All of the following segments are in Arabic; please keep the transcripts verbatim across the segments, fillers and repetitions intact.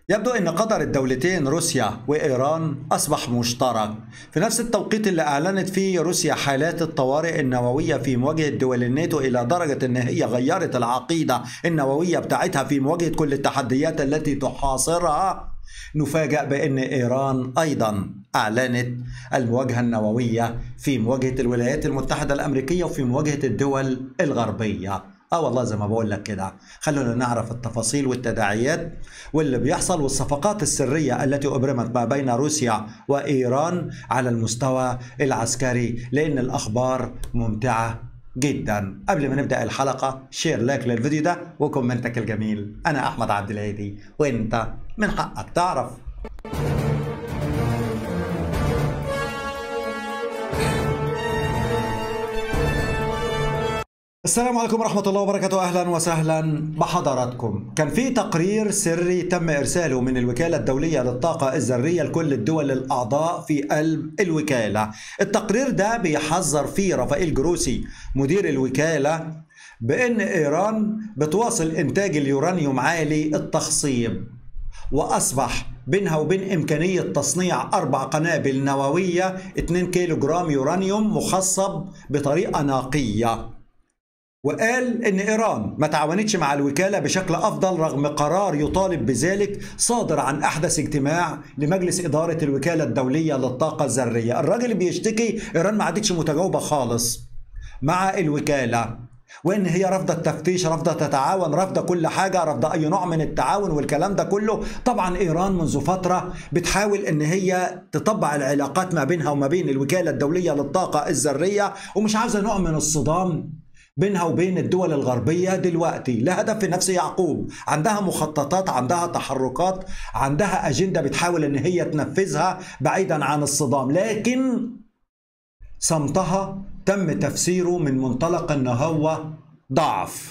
يبدو أن قدر الدولتين روسيا وإيران أصبح مشترك في نفس التوقيت اللي أعلنت فيه روسيا حالات الطوارئ النووية في مواجهة دول الناتو إلى درجة أن هي غيرت العقيدة النووية بتاعتها في مواجهة كل التحديات التي تحاصرها. نفاجأ بأن إيران أيضا أعلنت المواجهة النووية في مواجهة الولايات المتحدة الأمريكية وفي مواجهة الدول الغربية. اه والله زي ما بقول لك كده، خلونا نعرف التفاصيل والتداعيات واللي بيحصل والصفقات السرية التي أبرمت ما بين روسيا وإيران على المستوى العسكري، لأن الأخبار ممتعة جدا. قبل ما نبدأ الحلقة شير لايك للفيديو ده وكومنتك الجميل. أنا أحمد عبد الهادي وأنت من حقك تعرف. السلام عليكم ورحمة الله وبركاته، أهلا وسهلا بحضراتكم. كان في تقرير سري تم إرساله من الوكالة الدولية للطاقة الذرية لكل الدول الأعضاء في قلب الوكالة. التقرير ده بيحذر فيه رافائيل جروسي مدير الوكالة بأن إيران بتواصل إنتاج اليورانيوم عالي التخصيب، وأصبح بينها وبين إمكانية تصنيع أربع قنابل نووية اثنين كيلو جرام يورانيوم مخصب بطريقة نقية. وقال إن إيران ما تعاونتش مع الوكالة بشكل أفضل رغم قرار يطالب بذلك صادر عن أحدث اجتماع لمجلس إدارة الوكالة الدولية للطاقة الذرية. الراجل بيشتكي إيران ما عادتش متجاوبة خالص مع الوكالة، وإن هي رافضة التفتيش، رافضة تتعاون، رافضة كل حاجة، رافضة أي نوع من التعاون والكلام ده كله. طبعا إيران منذ فترة بتحاول إن هي تطبع العلاقات ما بينها وما بين الوكالة الدولية للطاقة الذرية، ومش عاوزة نوع من الصدام بينها وبين الدول الغربية دلوقتي. لا هدف في نفس يعقوب، عندها مخططات، عندها تحركات، عندها أجندة بتحاول إن هي تنفذها بعيدا عن الصدام، لكن صمتها تم تفسيره من منطلق إن هو ضعف.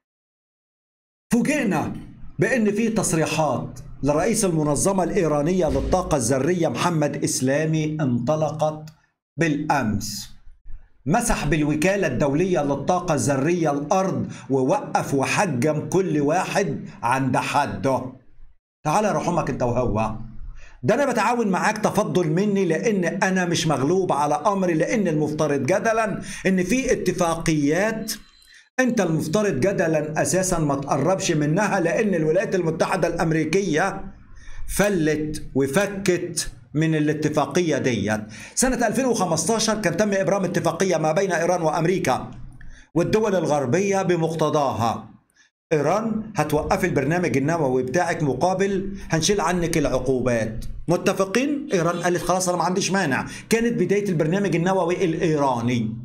فوجئنا بأن في تصريحات لرئيس المنظمة الإيرانية للطاقة الذرية محمد إسلامي انطلقت بالأمس، مسح بالوكالة الدولية للطاقة الذرية الأرض ووقف وحجم كل واحد عند حده. تعال رحمك انت وهو، ده أنا بتعاون معاك تفضل مني لأن أنا مش مغلوب على أمري، لأن المفترض جدلا إن في اتفاقيات أنت المفترض جدلا أساسا ما تقربش منها، لأن الولايات المتحدة الأمريكية فلت وفكت من الاتفاقية ديت. سنة ألفين وخمستاشر كان تم إبرام اتفاقية ما بين إيران وأمريكا والدول الغربية بمقتضاها. إيران هتوقف البرنامج النووي بتاعك مقابل هنشيل عنك العقوبات. متفقين؟ إيران قالت خلاص أنا ما عنديش مانع. كانت بداية البرنامج النووي الإيراني،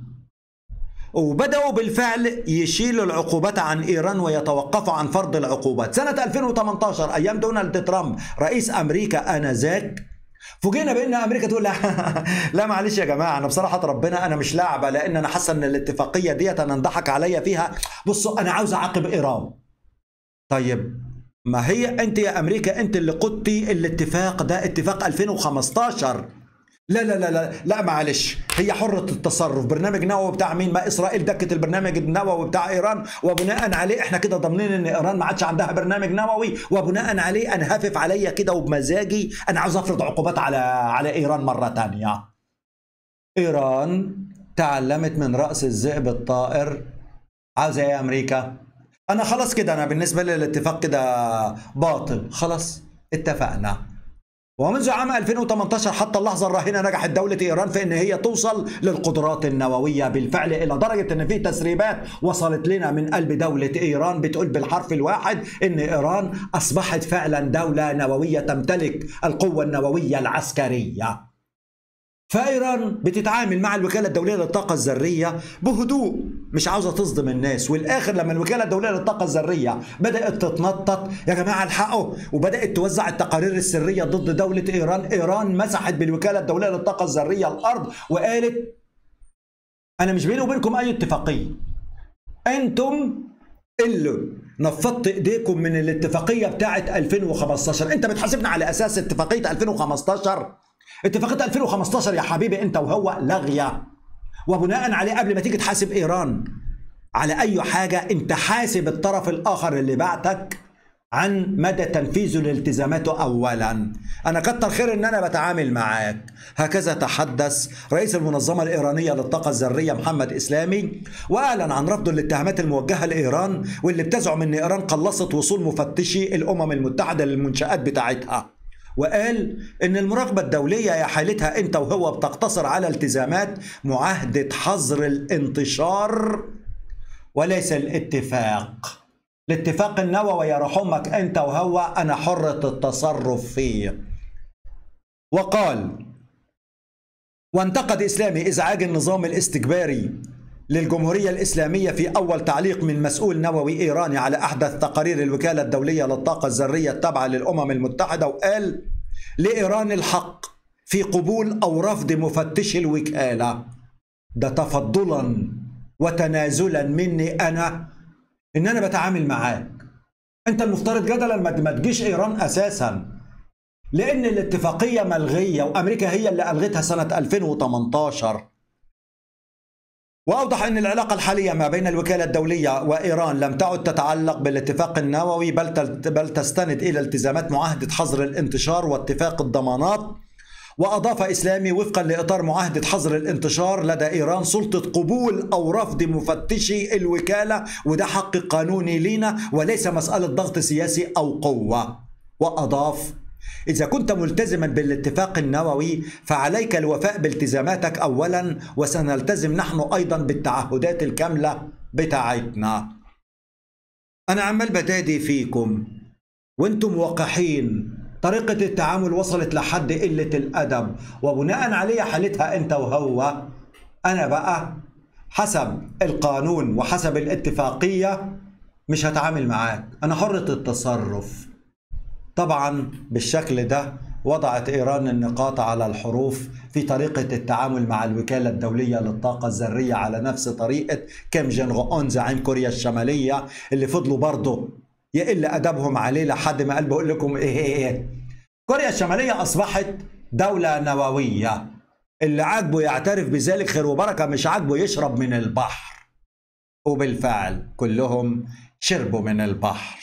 وبدأوا بالفعل يشيلوا العقوبات عن إيران ويتوقفوا عن فرض العقوبات. سنة ألفين وثمانية عشر أيام دونالد ترامب رئيس أمريكا آنذاك، فوجئنا بان امريكا تقول لا لا معلش يا جماعه، انا بصراحه ربنا انا مش لاعبه، لان انا حاسه ان الاتفاقيه ديت انا انضحك عليا فيها. بصوا انا عاوز اعاقب ايران. طيب ما هي انت يا امريكا انت اللي قدتي الاتفاق ده، اتفاق ألفين وخمستاشر. لا لا لا لا لا معلش، هي حرة التصرف. برنامج نووي بتاع مين؟ ما إسرائيل دكت البرنامج النووي بتاع إيران، وبناء عليه احنا كده ضامنين إن إيران ما عادش عندها برنامج نووي، وبناء عليه أنا هافف عليا كده وبمزاجي أنا عاوز أفرض عقوبات على على إيران مرة تانية. إيران تعلمت من رأس الذئب الطائر. عاوزة إيه يا أمريكا؟ أنا خلاص كده، أنا بالنسبة لي الاتفاق كده باطل، خلاص اتفقنا. ومنذ عام ألفين وثمانية عشر حتى اللحظة الراهنة نجحت دولة إيران في أن هي توصل للقدرات النووية بالفعل، إلى درجة أن في تسريبات وصلت لنا من قلب دولة إيران بتقول بالحرف الواحد أن إيران أصبحت فعلا دولة نووية تمتلك القوة النووية العسكرية. فإيران بتتعامل مع الوكالة الدولية للطاقة الذرية بهدوء، مش عاوزة تصدم الناس. والآخر لما الوكالة الدولية للطاقة الذرية بدأت تتنطط يا جماعة الحقوا، وبدأت توزع التقارير السرية ضد دولة إيران، إيران مسحت بالوكالة الدولية للطاقة الذرية الأرض وقالت أنا مش بيني وبينكم أي اتفاقية، أنتم اللي نفضت إيديكم من الاتفاقية بتاعت ألفين وخمستاشر. أنت بتحاسبنا على أساس اتفاقية ألفين وخمستاشر؟ اتفاقية ألفين وخمستاشر يا حبيبي انت وهو لاغيه، وبناء عليه قبل ما تيجي تحاسب ايران على اي حاجه انت حاسب الطرف الاخر اللي بعتك عن مدى تنفيذه لالتزاماته أولا. أنا كتر خير إن أنا بتعامل معاك. هكذا تحدث رئيس المنظمة الإيرانية للطاقة الذرية محمد إسلامي، وأعلن عن رفضه للاتهامات الموجهة لإيران واللي بتزعم إن إيران قلصت وصول مفتشي الأمم المتحدة للمنشآت بتاعتها، وقال إن المراقبة الدولية يا حالتها أنت وهو بتقتصر على التزامات معاهدة حظر الانتشار وليس الاتفاق. الاتفاق النووي يا رحمك أنت وهو أنا حرة التصرف فيه. وقال: وانتقد إسلامي إزعاج النظام الاستكباري للجمهورية الإسلامية في أول تعليق من مسؤول نووي إيراني على أحدث تقارير الوكالة الدولية للطاقة الذرية التابعة للأمم المتحدة، وقال: لإيران الحق في قبول أو رفض مفتشي الوكالة. ده تفضلا وتنازلا مني أنا إن أنا بتعامل معاك. أنت المفترض جدلا ما تجيش إيران أساسا، لأن الاتفاقية ملغية وأمريكا هي اللي ألغتها سنة ألفين وثمانية عشر. وأوضح أن العلاقة الحالية ما بين الوكالة الدولية وإيران لم تعد تتعلق بالاتفاق النووي بل بل تستند إلى التزامات معاهدة حظر الانتشار واتفاق الضمانات. وأضاف إسلامي: وفقا لإطار معاهدة حظر الانتشار لدى إيران سلطة قبول أو رفض مفتشي الوكالة، وده حق قانوني لينا وليس مسألة ضغط سياسي أو قوة. وأضاف: إذا كنت ملتزما بالاتفاق النووي فعليك الوفاء بالتزاماتك أولا، وسنلتزم نحن أيضا بالتعهدات الكاملة بتاعتنا. أنا عمال بدادي فيكم وانتم وقحين. طريقة التعامل وصلت لحد قلة الأدب، وبناء عليه حالتها أنت وهو أنا بقى حسب القانون وحسب الاتفاقية مش هتعامل معاك، أنا حرة التصرف. طبعا بالشكل ده وضعت إيران النقاط على الحروف في طريقة التعامل مع الوكالة الدولية للطاقة الذرية على نفس طريقة كيم جونغ أون زعيم كوريا الشمالية، اللي فضلوا برضه يقل أدبهم عليه لحد ما قال بقول لكم إيه إيه إيه كوريا الشمالية أصبحت دولة نووية. اللي عاجبه يعترف بذلك خير وبركة، مش عاجبه يشرب من البحر. وبالفعل كلهم شربوا من البحر.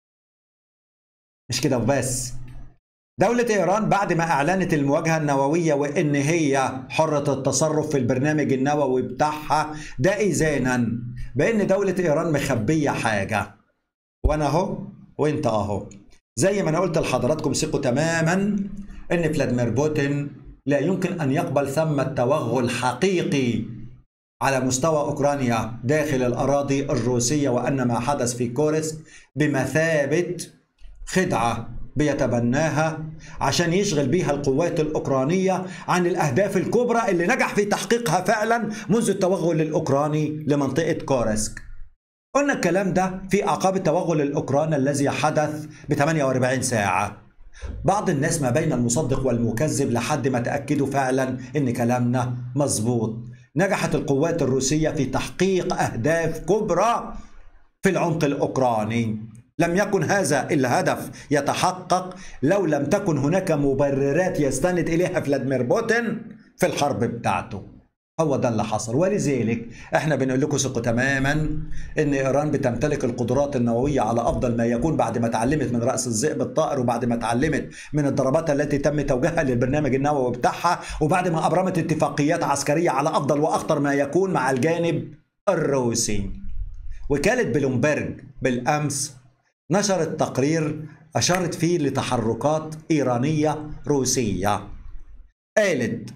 مش كده وبس، دولة إيران بعد ما أعلنت المواجهة النووية وإن هي حرة التصرف في البرنامج النووي بتاعها، ده إذانا بأن دولة إيران مخبية حاجة. وأنا أهو وإنت أهو، زي ما أنا قلت لحضراتكم ثقوا تماما إن فلاديمير بوتين لا يمكن أن يقبل ثمة توغل حقيقي على مستوى أوكرانيا داخل الأراضي الروسية، وأن ما حدث في كورسك بمثابة خدعة بيتبناها عشان يشغل بيها القوات الأوكرانية عن الأهداف الكبرى اللي نجح في تحقيقها فعلا منذ التوغل الأوكراني لمنطقة كورسك. قلنا الكلام ده في أعقاب التوغل الأوكراني الذي حدث ب ثمانية وأربعين ساعة. بعض الناس ما بين المصدق والمكذب لحد ما تأكدوا فعلا إن كلامنا مظبوط. نجحت القوات الروسية في تحقيق أهداف كبرى في العمق الأوكراني. لم يكن هذا الهدف يتحقق لو لم تكن هناك مبررات يستند إليها فلاديمير بوتين في الحرب بتاعته. هو ده اللي حصل، ولذلك احنا بنقول لكم ثقوا تماما ان ايران بتمتلك القدرات النوويه على افضل ما يكون بعد ما اتعلمت من راس الذئب الطائر، وبعد ما اتعلمت من الضربات التي تم توجيهها للبرنامج النووي بتاعها، وبعد ما ابرمت اتفاقيات عسكريه على افضل واخطر ما يكون مع الجانب الروسي. وكالة بلومبرج بالامس نشرت تقرير اشارت فيه لتحركات ايرانيه روسيه. قالت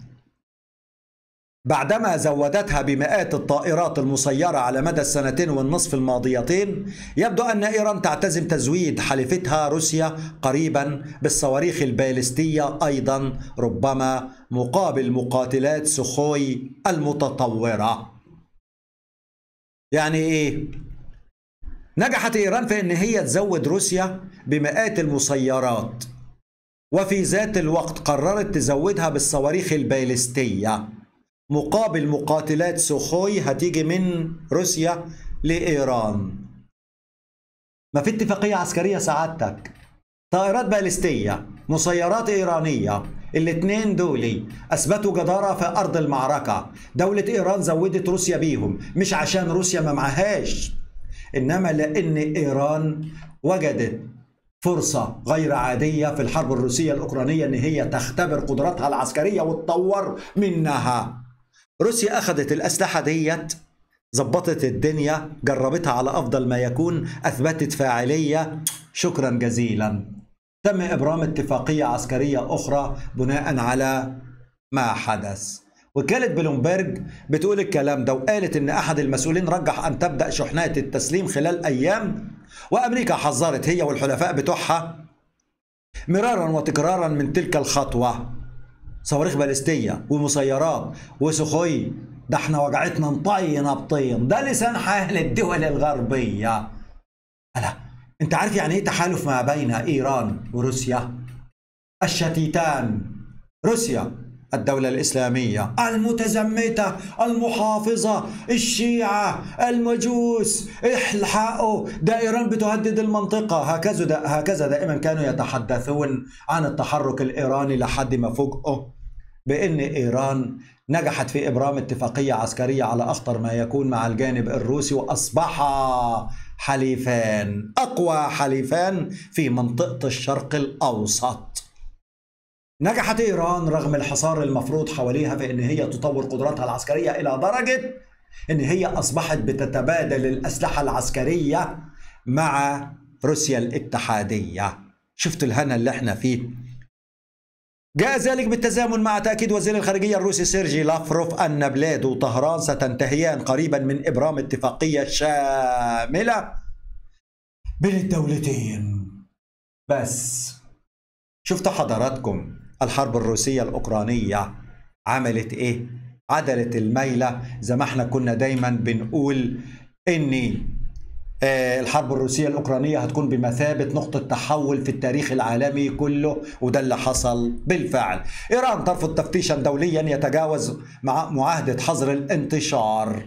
بعدما زودتها بمئات الطائرات المسيرة على مدى السنتين والنصف الماضيتين، يبدو أن إيران تعتزم تزويد حليفتها روسيا قريبا بالصواريخ البالستية أيضا، ربما مقابل مقاتلات سخوي المتطورة. يعني إيه؟ نجحت إيران في أن هي تزود روسيا بمئات المسيرات، وفي ذات الوقت قررت تزودها بالصواريخ البالستية مقابل مقاتلات سوخوي هتيجي من روسيا لإيران. ما في اتفاقية عسكرية سعادتك، طائرات باليستية، مسيرات إيرانية، الاثنين دولي أثبتوا جدارة في أرض المعركة. دولة إيران زودت روسيا بيهم مش عشان روسيا ما معهاش، إنما لأن إيران وجدت فرصة غير عادية في الحرب الروسية الأوكرانية إن هي تختبر قدراتها العسكرية وتطور منها. روسيا أخذت الأسلحة ديت، ظبطت الدنيا، جربتها على أفضل ما يكون، أثبتت فاعلية، شكرا جزيلا. تم إبرام اتفاقية عسكرية أخرى بناء على ما حدث. وكالة بلومبرج بتقول الكلام ده، وقالت إن أحد المسؤولين رجح أن تبدأ شحنات التسليم خلال أيام، وأمريكا حذرت هي والحلفاء بتوعها مرارا وتكرارا من تلك الخطوة. صواريخ باليستية ومسيرات وسخوي، ده احنا وجعتنا نطين بطين، ده لسان حال الدول الغربية. ألا انت عارف يعني ايه تحالف ما بين ايران وروسيا؟ الشتيتان، روسيا الدولة الإسلامية المتزمتة المحافظة، الشيعة، المجوس، الحقوا ده إيران بتهدد المنطقة. هكذا دا هكذا دائما كانوا يتحدثون عن التحرك الإيراني، لحد ما فوجئوا بأن إيران نجحت في إبرام اتفاقية عسكرية على أخطر ما يكون مع الجانب الروسي، وأصبحا حليفان، أقوى حليفان في منطقة الشرق الأوسط. نجحت إيران رغم الحصار المفروض حواليها في أن هي تطور قدراتها العسكرية إلى درجة أن هي أصبحت بتتبادل الأسلحة العسكرية مع روسيا الاتحادية. شفت الهنا اللي احنا فيه؟ جاء ذلك بالتزامن مع تأكيد وزير الخارجية الروسي سيرجي لافروف أن بلاد وطهران ستنتهيان قريبا من إبرام اتفاقية شاملة بين الدولتين. بس شفتوا حضراتكم الحرب الروسية الأوكرانية عملت إيه؟ عدلت الميلة، زي ما احنا كنا دايما بنقول إن الحرب الروسية الأوكرانية هتكون بمثابة نقطة تحول في التاريخ العالمي كله، وده اللي حصل بالفعل. إيران ترفض تفتيشا دوليا يتجاوز مع معاهدة حظر الانتشار.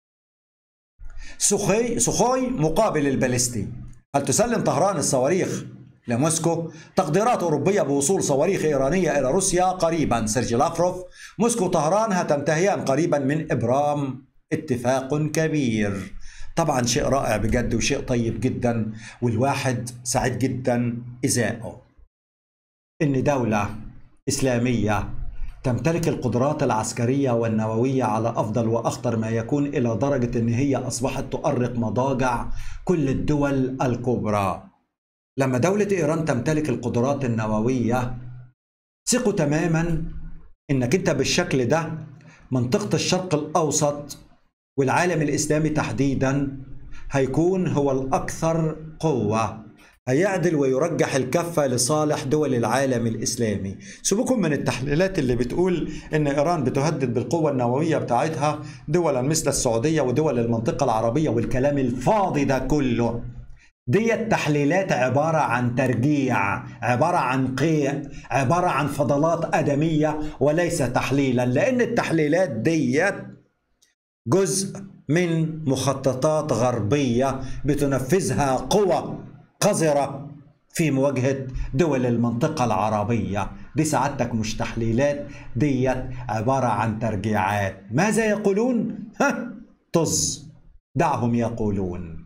سخوي سخوي مقابل الباليستي. هل تسلم طهران الصواريخ لموسكو؟ تقديرات أوروبية بوصول صواريخ إيرانية إلى روسيا قريبا. سيرجي لافروف: موسكو وطهران هتنتهيان قريبا من إبرام اتفاق كبير. طبعا شيء رائع بجد وشيء طيب جدا، والواحد سعيد جدا إزاءه إن دولة إسلامية تمتلك القدرات العسكرية والنووية على أفضل وأخطر ما يكون، إلى درجة إن هي أصبحت تؤرق مضاجع كل الدول الكبرى. لما دولة إيران تمتلك القدرات النووية، ثقوا تماما إنك أنت بالشكل ده منطقة الشرق الأوسط والعالم الإسلامي تحديدا هيكون هو الأكثر قوة، هيعدل ويرجح الكفة لصالح دول العالم الإسلامي. سيبكم من التحليلات اللي بتقول إن إيران بتهدد بالقوة النووية بتاعتها دولا مثل السعودية ودول المنطقة العربية والكلام الفاضي ده كله. دي التحليلات عبارة عن ترجيع، عبارة عن قيع، عبارة عن فضلات أدمية وليس تحليلا، لأن التحليلات ديت جزء من مخططات غربية بتنفذها قوى قذرة في مواجهة دول المنطقة العربية. دي سعادتك مش تحليلات، ديت عبارة عن ترجيعات. ماذا يقولون؟ ها طز، دعهم يقولون.